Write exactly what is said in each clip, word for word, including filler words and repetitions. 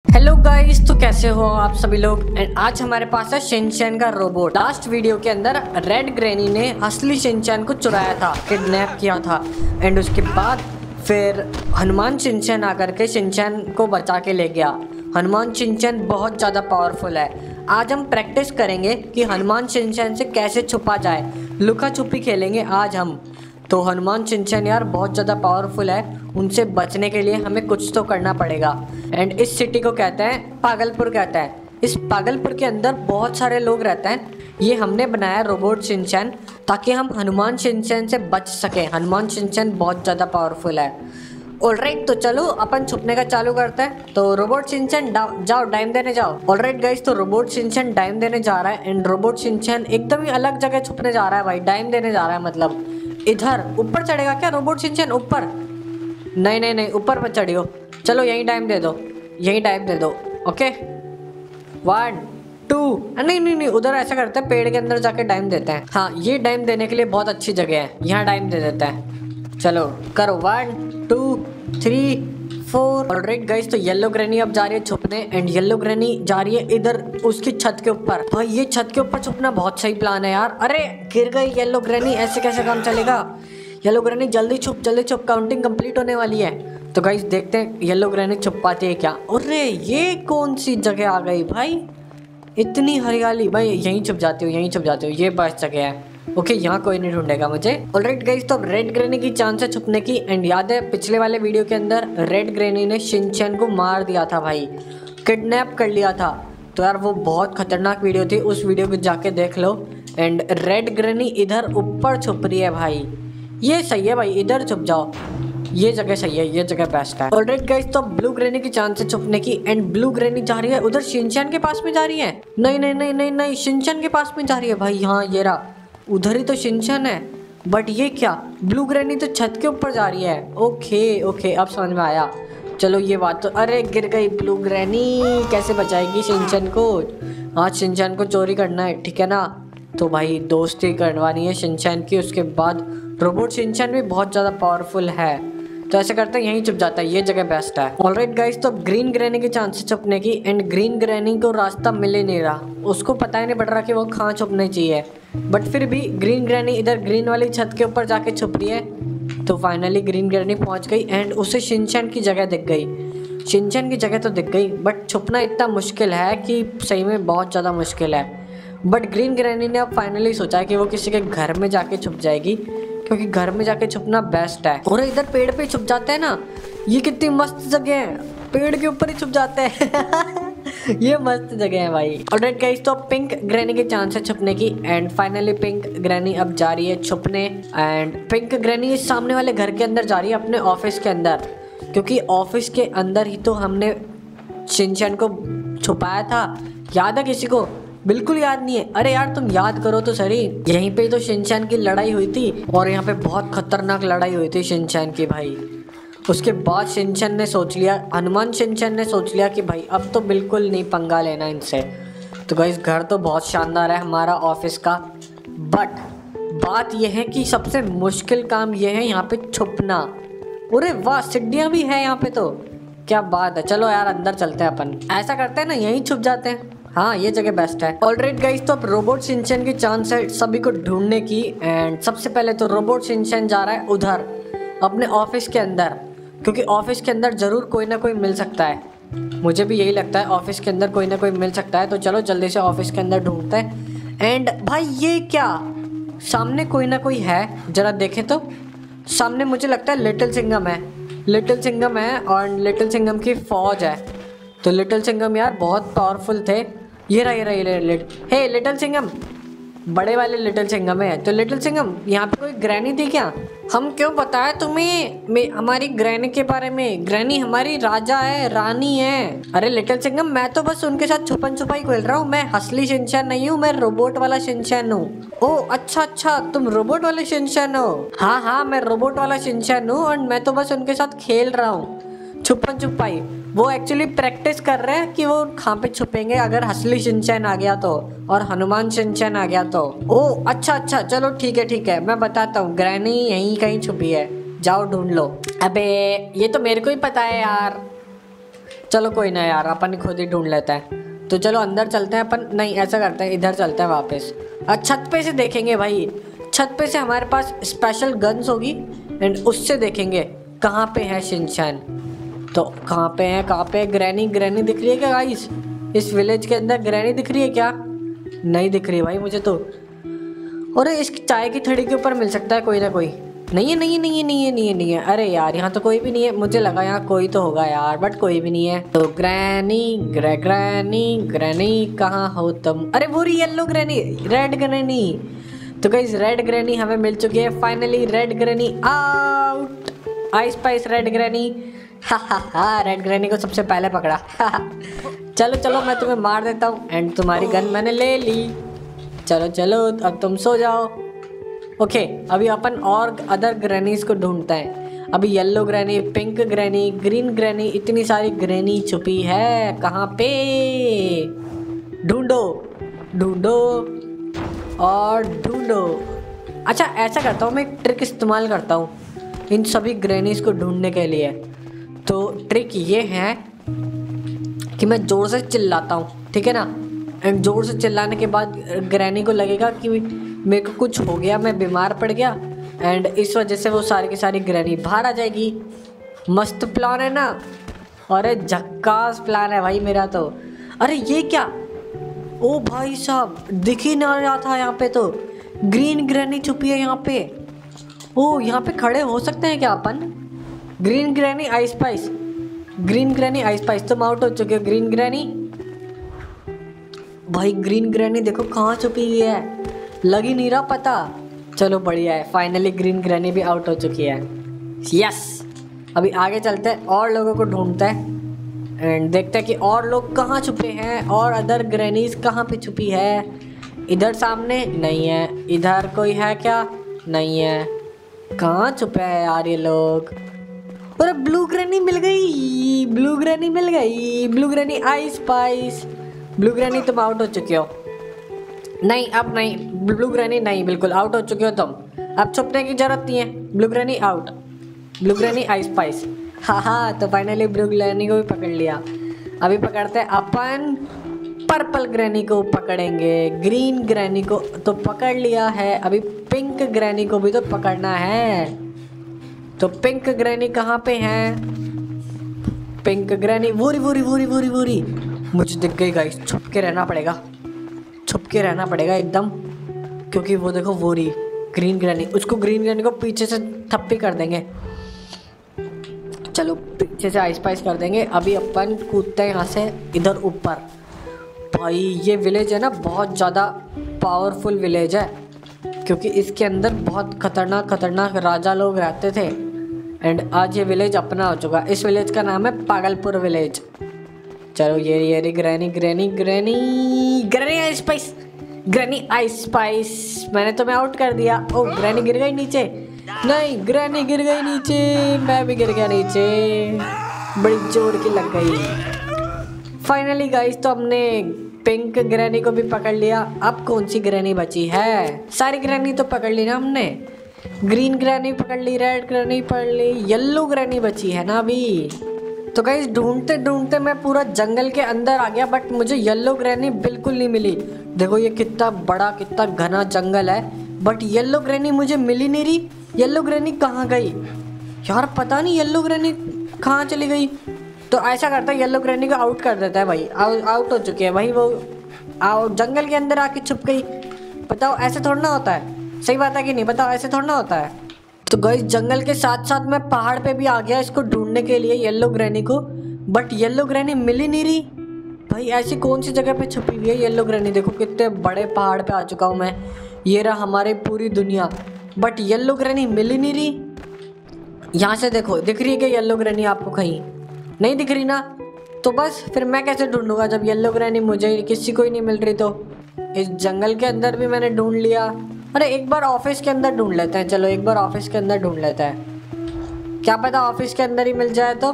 Hello guys, तो कैसे हो आप सभी लोग। एंड आज हमारे पास है शिनचैन का रोबोट। लास्ट वीडियो के अंदर रेड ग्रैनी ने असली शिनचैन को चुराया था, किडनैप किया था। एंड उसके बाद फिर हनुमान शिनचैन आकर के शिनचैन को बचा के ले गया। हनुमान शिनचैन बहुत ज़्यादा पावरफुल है। आज हम प्रैक्टिस करेंगे कि हनुमान शिनचैन से कैसे छुपा जाए। लुका छुपी खेलेंगे आज हम। तो हनुमान शिनचैन यार बहुत ज़्यादा पावरफुल है, उनसे बचने के लिए हमें कुछ तो करना पड़ेगा। एंड इस सिटी को कहते हैं पागलपुर कहते हैं। इस पागलपुर के अंदर बहुत सारे लोग रहते हैं। ये हमने बनाया रोबोट शिनचैन ताकि हम हनुमान शिनचैन से बच सकें। हनुमान शिनचैन बहुत ज़्यादा पावरफुल है। ऑलराइट, तो चलो अपन छुपने का चालू करते हैं। तो रोबोट शिनचैन जाओ टाइम देने जाओ। ऑलराइट गाइस, तो रोबोट शिनचैन टाइम देने जा रहा है। एंड रोबोट शिनचैन एकदम ही अलग जगह छुपने जा रहा है भाई। टाइम देने जा रहा है मतलब इधर ऊपर चढ़ेगा क्या रोबोट शिनचैन? ऊपर नहीं नहीं नहीं, ऊपर मत चढ़ियो। चलो यही टाइम दे दो, यही टाइम दे दो। ओके वन टू नहीं नहीं नहीं, उधर ऐसा करते हैं पेड़ के अंदर जाके टाइम देते हैं। हाँ, ये टाइम देने के लिए बहुत अच्छी जगह है, यहाँ टाइम दे देते हैं। चलो करो one two three four. Alright guys, तो येलो ग्रैनी अब जा रही है छुपने। एंड येलो ग्रैनी जा रही है इधर उसकी छत के ऊपर। भाई ये छत के ऊपर छुपना बहुत सही प्लान है यार। अरे गिर गई येलो ग्रैनी, ऐसे कैसे काम चलेगा। येलो ग्रैनी जल्दी छुप जल्दी छुप, काउंटिंग कंप्लीट होने वाली है। तो गाइस देखते हैं येलो ग्रैनी छुप पाती है क्या। अरे ये कौन सी जगह आ गई भाई, इतनी हरियाली। भाई यहीं छुप जाती हूँ, यहीं छुप जाती हूँ, ये बेस्ट जगह है। ओके okay, यहाँ कोई नहीं ढूंढेगा मुझे। ऑलराइट गाइस, तो अब रेड ग्रैनी की चांस है छुपने की। एंड याद है पिछले वाले वीडियो के अंदर रेड ग्रैनी ने शिनचैन को मार दिया था भाई, किडनैप कर लिया था। तो यार वो बहुत खतरनाक वीडियो थी, उस वीडियो को जाके देख लो। एंड रेड ग्रैनी इधर ऊपर छुप रही है भाई, ये सही है भाई, इधर छुप जाओ, ये जगह सही है, ये जगह बेस्ट है। ऑलराइट गाइस, तो ब्लू ग्रैनी की चांस है छुपने की। एंड ब्लू ग्रैनी जा रही है उधर शिनचैन के पास में जा रही है। नहीं नहीं नहीं नहीं नहीं, शिनचैन के पास में जा रही है भाई। हाँ ये रहा, उधर ही तो शिनचैन है। बट ये क्या, ब्लू ग्रैनी तो छत के ऊपर जा रही है। ओके ओके, अब समझ में आया। चलो ये बात तो, अरे गिर गई ब्लू ग्रैनी, कैसे बचाएगी शिनचैन को। आज शिनचैन को चोरी करना है, ठीक है ना। तो भाई दोस्ती करवानी है शिनचैन की। उसके बाद रोबोट शिनचैन भी बहुत ज़्यादा पावरफुल है, तो ऐसे करते हैं यहीं छुप जाता है, ये जगह बेस्ट है। ऑलराइट गाइस, तो ग्रीन ग्रैनी के चांसेस छुपने की। एंड ग्रीन ग्रैनी को रास्ता मिल ही नहीं रहा, उसको पता ही नहीं पड़ रहा कि वो कहाँ छुपने चाहिए। बट फिर भी ग्रीन ग्रैनी इधर ग्रीन वाली छत के ऊपर जाके छुप रही है। तो फाइनली ग्रीन ग्रैनी पहुंच गई। एंड उसे शिनचैन की जगह दिख गई। शिनचैन की जगह तो दिख गई, बट छुपना इतना मुश्किल है कि सही में बहुत ज़्यादा मुश्किल है। बट ग्रीन ग्रैनी ने अब फाइनली सोचा कि वो किसी के घर में जाके छुप जाएगी, क्योंकि घर में जाके छुपना बेस्ट है। और इधर पेड़ पे छुप जाते हैं ना, ये कितनी मस्त जगह है, पेड़ के ऊपर ही छुप जाते हैं। ये मस्त जगह है भाई। ऑलराइट गाइस, तो पिंक ग्रैनी के चांस है छुपने की। एंड फाइनली पिंक ग्रैनी अब जा रही है छुपने। एंड पिंक ग्रैनी इस सामने वाले घर के अंदर जा रही है, अपने ऑफिस के अंदर, क्योंकि ऑफिस के अंदर ही तो हमने शिनचैन को छुपाया था। याद है किसी को? बिल्कुल याद नहीं है। अरे यार तुम याद करो तो सही, यहीं पे ही तो शिनचैन की लड़ाई हुई थी। और यहाँ पे बहुत खतरनाक लड़ाई हुई थी शिनचैन की भाई। उसके बाद शिनचैन ने सोच लिया, हनुमान शिनचैन ने सोच लिया कि भाई अब तो बिल्कुल नहीं पंगा लेना इनसे। तो गाइस घर तो बहुत शानदार है हमारा ऑफिस का, बट बात यह है कि सबसे मुश्किल काम यह है यहाँ पे छुपना। अरे वाह, सीढ़ियाँ भी है यहाँ पे, तो क्या बात है। चलो यार अंदर चलते हैं अपन, ऐसा करते हैं ना, यहीं छुप जाते हैं। हाँ ये जगह बेस्ट है। ऑलराइट गाइस, तो अब रोबोट शिनचैन की चांस है सभी को ढूंढने की। एंड सबसे पहले तो रोबोट शिनचैन जा रहा है उधर अपने ऑफिस के अंदर, क्योंकि ऑफिस के अंदर ज़रूर कोई ना कोई मिल सकता है। मुझे भी यही लगता है, ऑफिस के अंदर कोई ना कोई मिल सकता है। तो चलो जल्दी से ऑफिस के अंदर ढूंढते हैं। एंड भाई ये क्या, सामने कोई ना कोई है, ज़रा देखें तो। सामने मुझे लगता है लिटिल सिंघम है, लिटिल सिंघम है और लिटिल सिंघम की फौज है। तो लिटिल सिंघम यार बहुत पावरफुल थे। ये रहा ये रहा ये रहा लिट हे लिटिल सिंघम, बड़े वाले लिटिल सिंघम है। तो लिटिल सिंघम, यहाँ पे कोई ग्रैनी थी क्या? हम क्यों बताएं तुम्हें मैं हमारी ग्रैनी के बारे में? ग्रैनी हमारी राजा है, रानी है। अरे लिटिल सिंघम, मैं तो बस उनके साथ छुपन छुपाई खेल रहा हूँ। मैं असली शिनचैन नहीं हूँ, मैं रोबोट वाला शिनचैन हूँ। ओह अच्छा अच्छा, तुम रोबोट वाले शिनचैन हो? हाँ हाँ, मैं रोबोट वाला शिनचैन हूँ और मैं तो बस उनके साथ खेल रहा हूँ छुपन छुपाई। वो एक्चुअली प्रैक्टिस कर रहे हैं कि वो कहाँ पे छुपेंगे अगर असली शिनचैन आ गया तो, और हनुमान शिनचैन आ गया तो। ओह अच्छा अच्छा, चलो ठीक है ठीक है, मैं बताता हूँ। ग्रैनी यहीं कहीं छुपी है, जाओ ढूंढ लो। अबे ये तो मेरे को ही पता है यार। चलो कोई ना यार, अपन खुद ही ढूंढ लेता है। तो चलो अंदर चलते हैं अपन। नहीं, ऐसा करते हैं, इधर चलते हैं वापस। छत पे से देखेंगे भाई, छत पे से हमारे पास स्पेशल गन्स होगी एंड उससे देखेंगे कहाँ पे है शिनचैन। तो कहाँ पे है, कहाँ पे ग्रैनी? ग्रैनी दिख रही है क्या गाइस? इस विलेज के अंदर ग्रैनी दिख रही है क्या? नहीं दिख रही है भाई मुझे तो। और इस चाय की थड़ी के ऊपर मिल सकता है कोई ना कोई। नहीं है, नहीं है, नहीं है, नहीं है, नहीं है, नहीं है। अरे यार यहाँ तो कोई भी नहीं है। मुझे लगा यहाँ कोई तो होगा यार, बट कोई भी नहीं है। तो ग्रैनी ग्रै ग्रैनी ग्रैनी कहाँ हो तुम? अरे वो रही येलो ग्रैनी, रेड ग्रैनी। तो गाइस रेड ग्रैनी हमें मिल चुकी है finally. Red granny out. Ice pice red granny. हा हा हा, रेड ग्रैनी को सबसे पहले पकड़ा। चलो चलो मैं तुम्हें मार देता हूँ एंड तुम्हारी गन मैंने ले ली। चलो चलो अब तुम सो जाओ। ओके okay, अभी अपन और अदर ग्रैनीज को ढूंढते हैं। अभी yellow granny, pink granny, green granny, इतनी सारी ग्रैनी छुपी है। कहाँ पे? ढूंढो ढूंढो और ढूंढो। अच्छा ऐसा करता हूँ, मैं एक ट्रिक इस्तेमाल करता हूँ इन सभी ग्रैनीज को ढूंढने के लिए। तो ट्रिक ये है कि मैं ज़ोर से चिल्लाता हूँ, ठीक है ना? एंड ज़ोर से चिल्लाने के बाद ग्रैनी को लगेगा कि मेरे को कुछ हो गया, मैं बीमार पड़ गया, एंड इस वजह से वो सारी की सारी ग्रैनी बाहर आ जाएगी। मस्त प्लान है ना? अरे झक्कास प्लान है भाई मेरा तो। अरे ये क्या? ओ भाई साहब, दिख ही ना रहा था यहाँ पे तो ग्रीन ग्रैनी छुपी है यहाँ पे। ओ यहाँ पे खड़े हो सकते हैं क्या अपन? Green granny ice pice, green granny ice pice. तुम आउट हो चुके हो ग्रीन ग्रैनी। भाई ग्रीन ग्रैनी देखो कहाँ छुपी हुई है, लग ही नहीं रहा पता। चलो बढ़िया है, फाइनली ग्रीन ग्रैनी भी आउट हो चुकी है। यस, अभी आगे चलते हैं और लोगों को ढूंढते हैं एंड देखते हैं कि और लोग कहाँ छुपे हैं और अदर ग्रैनीज कहाँ पे छुपी है। इधर सामने नहीं है, इधर कोई है क्या? नहीं है। कहाँ छुपे हैं यार ये लोग? अरे ब्लू ग्रैनी मिल गई, ब्लू ग्रैनी मिल गई, blue granny ice pice. Blue granny तुम आउट हो चुके हो। नहीं अब नहीं, ब्लू ग्रैनी नहीं, बिल्कुल आउट हो चुके हो तुम। अब छुपने की जरूरत नहीं है। Blue granny out, blue granny ice pice. हाँ हाँ, तो फाइनली ब्लू ग्रैनी को भी पकड़ लिया। अभी पकड़ते हैं अपन पर्पल ग्रैनी को पकड़ेंगे। ग्रीन ग्रैनी को तो पकड़ लिया है, अभी पिंक ग्रैनी को भी तो पकड़ना है। तो पिंक ग्रैनी कहाँ पे है? पिंक ग्रैनी वोरी वोरी वोरी वोरी वोरी मुझे दिख गई गाइस। छुप के रहना पड़ेगा, छुप के रहना पड़ेगा एकदम, क्योंकि वो देखो वो रही ग्रीन ग्रैनी। उसको ग्रीन ग्रैनी को पीछे से थप्पी कर देंगे। चलो पीछे से आइस पाइस कर देंगे। अभी अपन कूदते हैं यहाँ से इधर ऊपर। भाई ये विलेज है ना, बहुत ज़्यादा पावरफुल विलेज है, क्योंकि इसके अंदर बहुत खतरनाक खतरनाक राजा लोग रहते थे एंड आज ये विलेज अपना हो चुका। इस विलेज का नाम है पागलपुर विलेज। चलो ये ये रे granny granny granny granny ice spice, granny ice spice. मैंने तुम्हें आउट कर दिया। ओ ग्रैनी गिर गई नीचे। नहीं, ग्रैनी गिर गई नीचे, मैं भी गिर गया नीचे, बड़ी जोर की लग गई। फाइनली गाइस, तो हमने पिंक ग्रैनी को भी पकड़ लिया। अब कौन सी ग्रैनी बची है? सारी ग्रैनी तो पकड़ ली ना हमने। ग्रीन ग्रैनी पकड़ ली, रेड ग्रैनी पकड़ ली, येलो ग्रैनी बची है ना अभी। तो गाइस ढूंढते ढूंढते मैं पूरा जंगल के अंदर आ गया, बट मुझे येलो ग्रैनी बिल्कुल नहीं मिली। देखो ये कितना बड़ा कितना घना जंगल है, बट येलो ग्रैनी मुझे मिली नहीं रही। येलो ग्रैनी कहाँ गई यार? पता नहीं येलो ग्रैनी कहाँ चली गई। तो ऐसा करता है, येलो ग्रैनी को आउट कर देता है भाई। आउ, आउट हो चुकी है भाई, वो आउट जंगल के अंदर आके छुप गई। बताओ ऐसे थोड़ा ना होता है, सही बात है कि नहीं? बताओ ऐसे थोड़ा ना होता है। तो गाइस जंगल के साथ साथ मैं पहाड़ पे भी आ गया इसको ढूंढने के लिए, येलो ग्रैनी को, बट येलो ग्रैनी मिल ही नहीं रही। भाई ऐसी कौन सी जगह पे छुपी हुई है येलो ग्रैनी? देखो कितने बड़े पहाड़ पे आ चुका हूँ मैं, ये रहा हमारी पूरी दुनिया, बट येलो ग्रैनी मिल ही नहीं रही। यहाँ से देखो, दिख रही है क्या येलो ग्रैनी आपको? कहीं नहीं दिख रही ना, तो बस फिर मैं कैसे ढूंढूंगा जब येलो ग्रैनी मुझे किसी को ही नहीं मिल रही। तो इस जंगल के अंदर भी मैंने ढूंढ लिया। अरे एक बार ऑफिस के अंदर ढूंढ लेते हैं। चलो एक बार ऑफिस के अंदर ढूंढ लेते हैं, क्या पता ऑफिस के अंदर ही मिल जाए। तो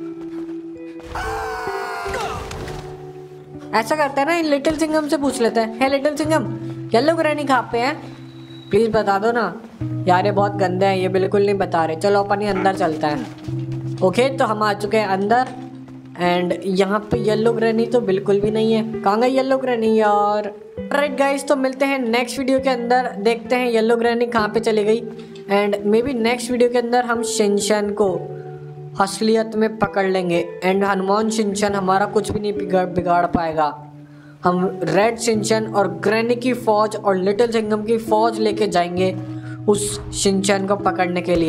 ऐसा करते हैं ना, लिटिल सिंघम से पूछ लेते हैं। है लिटिल सिंघम, येलो ग्रैनी कहाँ पे है? प्लीज बता दो ना यार, ये बहुत गंदे हैं, ये बिल्कुल नहीं बता रहे। चलो अपन ही अंदर चलते हैं। ओके तो हम आ चुके हैं अंदर एंड यहाँ पे येलो ग्रैनी तो बिल्कुल भी नहीं है। कहाँ गई येलो ग्रैनी यार। राइट गाइस, तो मिलते हैं नेक्स्ट वीडियो के अंदर, देखते हैं येलो ग्रैनी कहाँ पे चली गई। And maybe next video के अंदर हम शिनचैन को असलियत में पकड़ लेंगे एंड हनुमान शिनचैन हमारा कुछ भी नहीं बिगाड़ बिगाड़ पाएगा। हम रेड शिनचैन और ग्रैनी की फौज और लिटिल सिंघम की फौज लेके जाएंगे उस शिनचैन को पकड़ने के लिए।